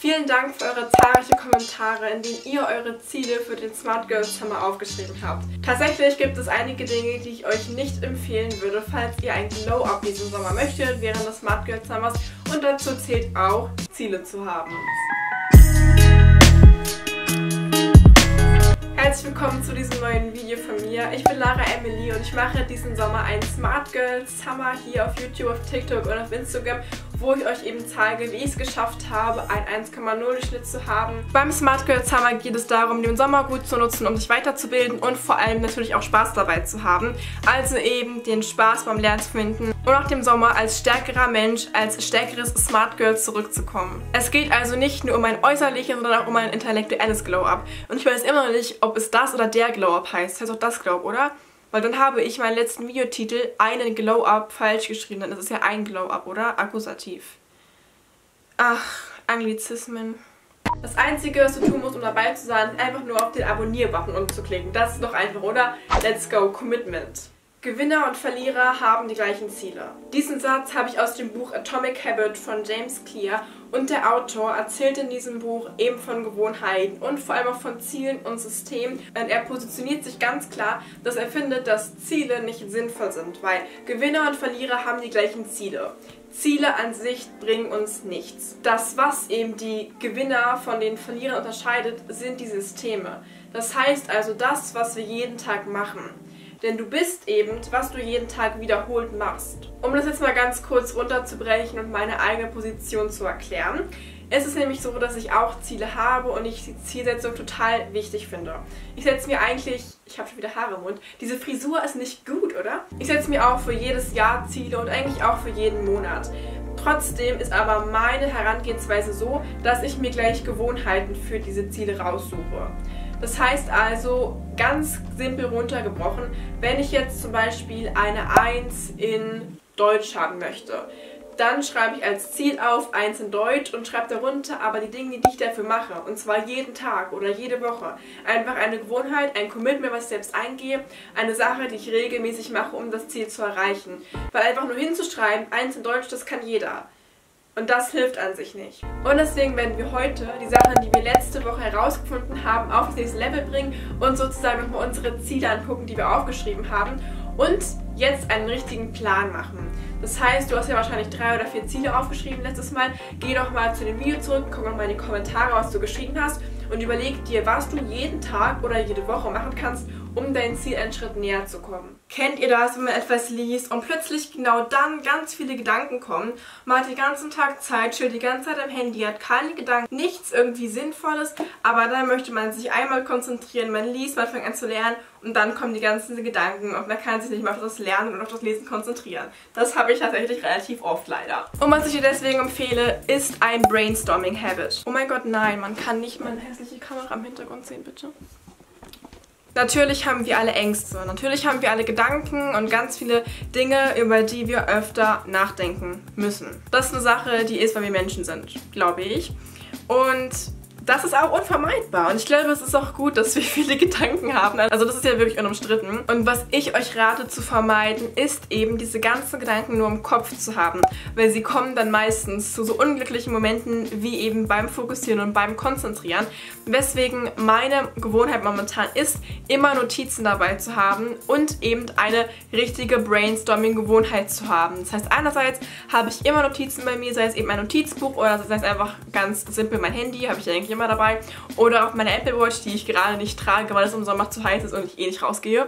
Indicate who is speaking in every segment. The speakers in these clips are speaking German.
Speaker 1: Vielen Dank für eure zahlreichen Kommentare, in denen ihr eure Ziele für den Smart Girl Summer aufgeschrieben habt. Tatsächlich gibt es einige Dinge, die ich euch nicht empfehlen würde, falls ihr ein Glow-Up diesen Sommer möchtet während des Smart Girl Summers, und dazu zählt auch, Ziele zu haben. Herzlich willkommen zu diesem neuen Video von mir. Ich bin Lara Emily und ich mache diesen Sommer einen Smart Girl Summer hier auf YouTube, auf TikTok und auf Instagram, wo ich euch eben zeige, wie ich es geschafft habe, einen 1,0 Schnitt zu haben. Beim Smart Girl Summer geht es darum, den Sommer gut zu nutzen, um sich weiterzubilden und vor allem natürlich auch Spaß dabei zu haben. Also eben den Spaß beim Lernen zu finden und auch dem Sommer als stärkerer Mensch, als stärkeres Smart Girl zurückzukommen. Es geht also nicht nur um ein äußerliches, sondern auch um ein intellektuelles Glow-Up. Und ich weiß immer noch nicht, ob es das oder der Glow-Up heißt. Das heißt auch das Glow-Up, oder? Weil dann habe ich meinen letzten Videotitel einen Glow-Up falsch geschrieben. Dann ist es ja ein Glow-Up, oder? Akkusativ. Ach, Anglizismen. Das Einzige, was du tun musst, um dabei zu sein, ist einfach nur auf den Abonnier-Button umzuklicken. Das ist doch einfach, oder? Let's go, Commitment. Gewinner und Verlierer haben die gleichen Ziele. Diesen Satz habe ich aus dem Buch Atomic Habit von James Clear, und der Autor erzählt in diesem Buch eben von Gewohnheiten und vor allem auch von Zielen und Systemen. Und er positioniert sich ganz klar, dass er findet, dass Ziele nicht sinnvoll sind, weil Gewinner und Verlierer haben die gleichen Ziele. Ziele an sich bringen uns nichts. Das, was eben die Gewinner von den Verlierern unterscheidet, sind die Systeme. Das heißt also das, was wir jeden Tag machen. Denn du bist eben, was du jeden Tag wiederholt machst. Um das jetzt mal ganz kurz runterzubrechen und meine eigene Position zu erklären. Es ist nämlich so, dass ich auch Ziele habe und ich die Zielsetzung total wichtig finde. Ich setze mir eigentlich, ich habe schon wieder Haare im Mund, diese Frisur ist nicht gut, oder? Ich setze mir auch für jedes Jahr Ziele und eigentlich auch für jeden Monat. Trotzdem ist aber meine Herangehensweise so, dass ich mir gleich Gewohnheiten für diese Ziele raussuche. Das heißt also, ganz simpel runtergebrochen, wenn ich jetzt zum Beispiel eine 1 in Deutsch haben möchte, dann schreibe ich als Ziel auf 1 in Deutsch und schreibe darunter aber die Dinge, die ich dafür mache. Und zwar jeden Tag oder jede Woche. Einfach eine Gewohnheit, ein Commitment, was ich selbst eingehe, eine Sache, die ich regelmäßig mache, um das Ziel zu erreichen. Weil einfach nur hinzuschreiben, 1 in Deutsch, das kann jeder. Und das hilft an sich nicht. Und deswegen werden wir heute die Sachen, die wir letzte Woche herausgefunden haben, auf das nächste Level bringen und sozusagen nochmal unsere Ziele angucken, die wir aufgeschrieben haben und jetzt einen richtigen Plan machen. Das heißt, du hast ja wahrscheinlich 3 oder 4 Ziele aufgeschrieben letztes Mal. Geh doch mal zu dem Video zurück, guck noch mal in die Kommentare, was du geschrieben hast und überleg dir, was du jeden Tag oder jede Woche machen kannst, um dein Ziel einen Schritt näher zu kommen. Kennt ihr das, wenn man etwas liest und plötzlich genau dann ganz viele Gedanken kommen? Man hat den ganzen Tag Zeit, chillt die ganze Zeit am Handy, hat keine Gedanken, nichts irgendwie Sinnvolles, aber dann möchte man sich einmal konzentrieren, man liest, man fängt an zu lernen und dann kommen die ganzen Gedanken und man kann sich nicht mehr auf das Lernen und auf das Lesen konzentrieren. Das habe ich tatsächlich relativ oft leider. Und was ich dir deswegen empfehle, ist ein Brainstorming Habit. Oh mein Gott, nein, man kann nicht meine hässliche Kamera im Hintergrund sehen, bitte. Natürlich haben wir alle Ängste, natürlich haben wir alle Gedanken und ganz viele Dinge, über die wir öfter nachdenken müssen. Das ist eine Sache, die ist, weil wir Menschen sind, glaube ich. Und das ist auch unvermeidbar und ich glaube, es ist auch gut, dass wir viele Gedanken haben. Also das ist ja wirklich unumstritten. Und was ich euch rate zu vermeiden, ist eben diese ganzen Gedanken nur im Kopf zu haben. Weil sie kommen dann meistens zu so unglücklichen Momenten wie eben beim Fokussieren und beim Konzentrieren. Weswegen meine Gewohnheit momentan ist, immer Notizen dabei zu haben und eben eine richtige Brainstorming-Gewohnheit zu haben. Das heißt, einerseits habe ich immer Notizen bei mir, sei es eben ein Notizbuch oder sei es einfach ganz simpel mein Handy, habe ich eigentlich immer dabei. Oder auch meine Apple Watch, die ich gerade nicht trage, weil es im Sommer zu heiß ist und ich eh nicht rausgehe.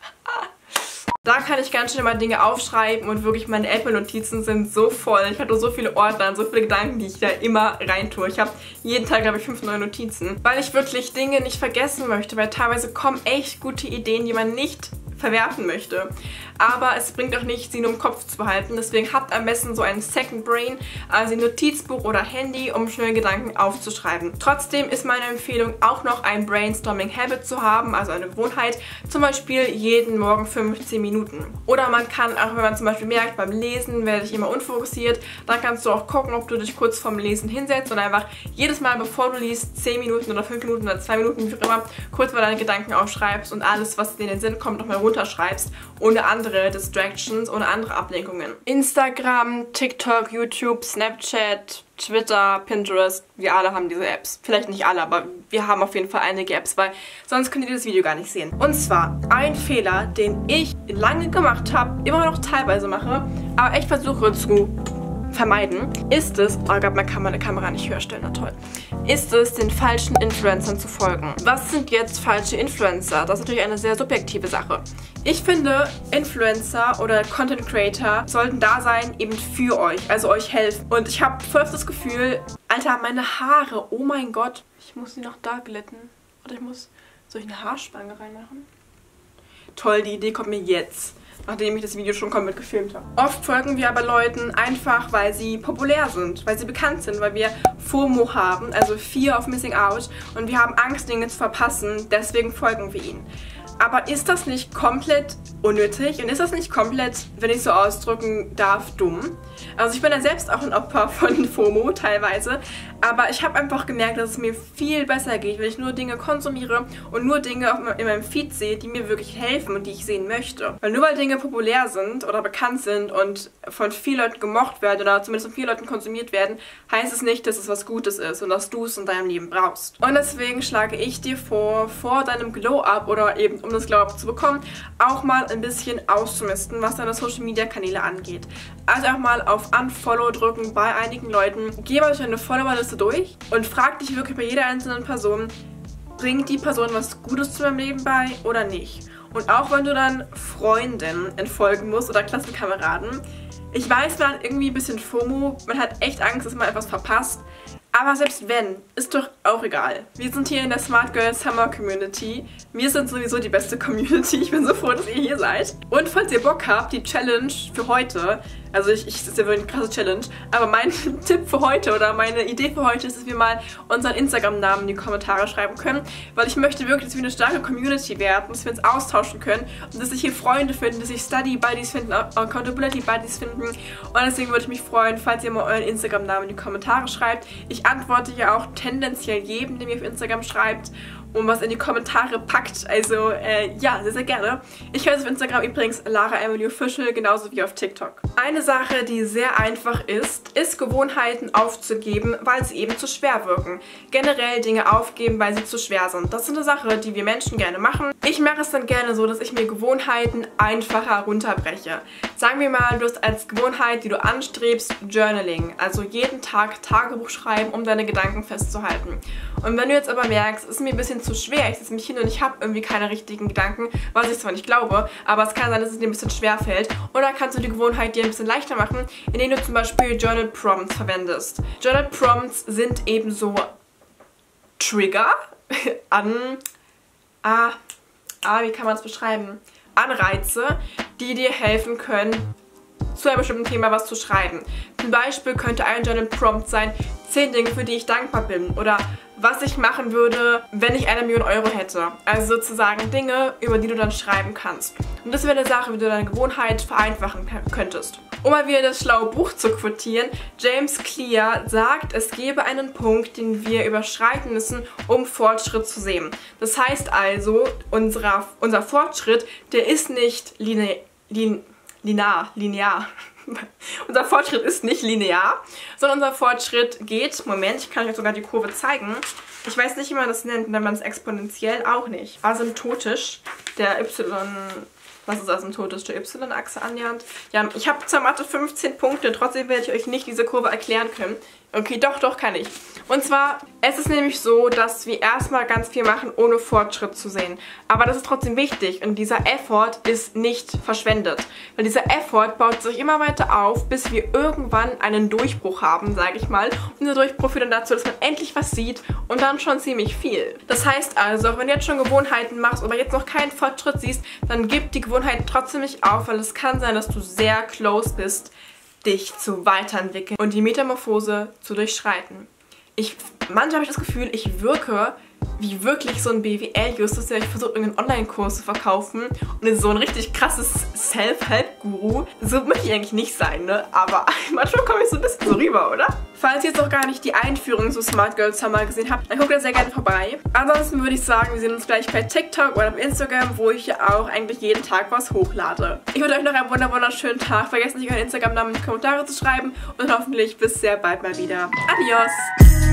Speaker 1: Da kann ich ganz schnell mal Dinge aufschreiben und wirklich meine Apple-Notizen sind so voll. Ich habe so viele Ordner und so viele Gedanken, die ich da immer reintue. Ich habe jeden Tag, glaube ich, 5 neue Notizen, weil ich wirklich Dinge nicht vergessen möchte, weil teilweise kommen echt gute Ideen, die man nicht verwerfen möchte. Aber es bringt auch nicht, sie nur im Kopf zu behalten. Deswegen habt am besten so ein Second Brain, also ein Notizbuch oder Handy, um schnell Gedanken aufzuschreiben. Trotzdem ist meine Empfehlung auch noch ein Brainstorming Habit zu haben, also eine Gewohnheit, zum Beispiel jeden Morgen 15 Minuten. Oder man kann auch, wenn man zum Beispiel merkt, beim Lesen werde ich immer unfokussiert, dann kannst du auch gucken, ob du dich kurz vorm Lesen hinsetzt und einfach jedes Mal, bevor du liest, 10 Minuten oder 5 Minuten oder 2 Minuten, wie auch immer, kurz mal deine Gedanken aufschreibst und alles, was dir in den Sinn kommt, nochmal runterschreibst, ohne andere Distractions, ohne andere Ablenkungen. Instagram, TikTok, YouTube, Snapchat, Twitter, Pinterest, wir alle haben diese Apps. Vielleicht nicht alle, aber wir haben auf jeden Fall einige Apps, weil sonst könnt ihr das Video gar nicht sehen. Und zwar ein Fehler, den ich lange gemacht habe, immer noch teilweise mache, aber echt versuche zu vermeiden, ist es, oh Gott, man kann meine Kamera nicht höher stellen, na toll, ist es, den falschen Influencern zu folgen. Was sind jetzt falsche Influencer? Das ist natürlich eine sehr subjektive Sache. Ich finde, Influencer oder Content Creator sollten da sein, eben für euch, also euch helfen. Und ich habe voll das Gefühl, Alter, meine Haare, oh mein Gott, ich muss sie noch da glätten. Oder soll ich eine Haarspange reinmachen? Toll, die Idee kommt mir jetzt, nachdem ich das Video schon komplett gefilmt habe. Oft folgen wir aber Leuten einfach, weil sie populär sind, weil sie bekannt sind, weil wir FOMO haben, also Fear of Missing Out, und wir haben Angst, Dinge zu verpassen, deswegen folgen wir ihnen. Aber ist das nicht komplett unnötig und ist das nicht komplett, wenn ich so ausdrücken darf, dumm? Also ich bin ja selbst auch ein Opfer von FOMO teilweise, aber ich habe einfach gemerkt, dass es mir viel besser geht, wenn ich nur Dinge konsumiere und nur Dinge in meinem Feed sehe, die mir wirklich helfen und die ich sehen möchte. Weil nur weil Dinge populär sind oder bekannt sind und von vielen Leuten gemocht werden oder zumindest von vielen Leuten konsumiert werden, heißt es nicht, dass es was Gutes ist und dass du es in deinem Leben brauchst. Und deswegen schlage ich dir vor deinem Glow-Up oder eben um das Glow-Up zu bekommen, auch mal ein bisschen auszumisten, was deine Social-Media-Kanäle angeht. Also auch mal auf Unfollow drücken bei einigen Leuten. Geh mal durch deine Followerliste durch und frag dich wirklich bei jeder einzelnen Person, bringt die Person was Gutes zu deinem Leben bei oder nicht? Und auch wenn du dann Freundinnen entfolgen musst oder Klassenkameraden, ich weiß, man hat irgendwie ein bisschen FOMO, man hat echt Angst, dass man etwas verpasst. Aber selbst wenn, ist doch auch egal. Wir sind hier in der Smart Girl Summer Community. Wir sind sowieso die beste Community. Ich bin so froh, dass ihr hier seid. Und falls ihr Bock habt, die Challenge für heute, also das ist ja wirklich eine krasse Challenge, aber mein Tipp für heute oder meine Idee für heute ist, dass wir mal unseren Instagram-Namen in die Kommentare schreiben können, weil ich möchte wirklich, dass wir eine starke Community werden, dass wir uns austauschen können und dass sich hier Freunde finden, dass sich Study-Buddies finden, Accountability-Buddies finden, und deswegen würde ich mich freuen, falls ihr mal euren Instagram-Namen in die Kommentare schreibt. Ich antworte ja auch tendenziell jedem, der mir auf Instagram schreibt und was in die Kommentare packt. Also ja, sehr, sehr gerne. Ich heiße auf Instagram übrigens LaraEmilyOfficial, genauso wie auf TikTok. Eine Sache, die sehr einfach ist Gewohnheiten aufzugeben, weil sie eben zu schwer wirken. Generell Dinge aufgeben, weil sie zu schwer sind. Das ist eine Sache, die wir Menschen gerne machen. Ich mache es dann gerne so, dass ich mir Gewohnheiten einfacher runterbreche. Sagen wir mal, du hast als Gewohnheit, die du anstrebst, Journaling. Also jeden Tag Tagebuch schreiben, um deine Gedanken festzuhalten. Und wenn du jetzt aber merkst, es ist mir ein bisschen zu schwer, ich setze mich hin und ich habe irgendwie keine richtigen Gedanken, was ich zwar nicht glaube, aber es kann sein, dass es dir ein bisschen schwer fällt. Oder kannst du die Gewohnheit dir ein bisschen leichter machen, indem du zum Beispiel Journal Prompts verwendest. Journal Prompts sind eben so Trigger wie kann man es beschreiben? Anreize, die dir helfen können, zu einem bestimmten Thema was zu schreiben. Zum Beispiel könnte ein Journal Prompt sein, 10 Dinge, für die ich dankbar bin, oder was ich machen würde, wenn ich 1 Million Euro hätte. Also sozusagen Dinge, über die du dann schreiben kannst. Und das wäre eine Sache, wie du deine Gewohnheit vereinfachen könntest. Um mal wieder das schlaue Buch zu quotieren, James Clear sagt, es gebe einen Punkt, den wir überschreiten müssen, um Fortschritt zu sehen. Das heißt also, unser Fortschritt, der ist nicht linear. Unser Fortschritt ist nicht linear, sondern unser Fortschritt geht, Moment, ich kann euch sogar die Kurve zeigen. Ich weiß nicht, wie man das nennt, nennt man es exponentiell auch nicht. Asymptotisch, der was ist asymptotisch, der Y-Achse annähernd. Ja, ich habe zur Mathe 15 Punkte, trotzdem werde ich euch nicht diese Kurve erklären können. Okay, doch kann ich. Und zwar, es ist nämlich so, dass wir erstmal ganz viel machen, ohne Fortschritt zu sehen. Aber das ist trotzdem wichtig und dieser Effort ist nicht verschwendet. Weil dieser Effort baut sich immer weiter auf, bis wir irgendwann einen Durchbruch haben, sage ich mal. Und dieser Durchbruch führt dann dazu, dass man endlich was sieht und dann schon ziemlich viel. Das heißt also, auch wenn du jetzt schon Gewohnheiten machst, aber jetzt noch keinen Fortschritt siehst, dann gib die Gewohnheit trotzdem nicht auf, weil es kann sein, dass du sehr close bist, dich zu weiterentwickeln und die Metamorphose zu durchschreiten. Manchmal habe ich das Gefühl, ich wirke wie wirklich so ein BWL-Justus, der versucht, irgendeinen Online-Kurs zu verkaufen und so ein richtig krasses Self-Help Tech-Guru. So möchte ich eigentlich nicht sein, ne? Aber manchmal komme ich so ein bisschen so rüber, oder? Falls ihr jetzt noch gar nicht die Einführung zu Smart Girl Summer gesehen habt, dann guckt da sehr gerne vorbei. Ansonsten würde ich sagen, wir sehen uns gleich bei TikTok oder auf Instagram, wo ich auch eigentlich jeden Tag was hochlade. Ich wünsche euch noch einen wunderschönen Tag. Vergesst nicht, euren Instagram-Namen in die Kommentare zu schreiben und hoffentlich bis sehr bald mal wieder. Adios!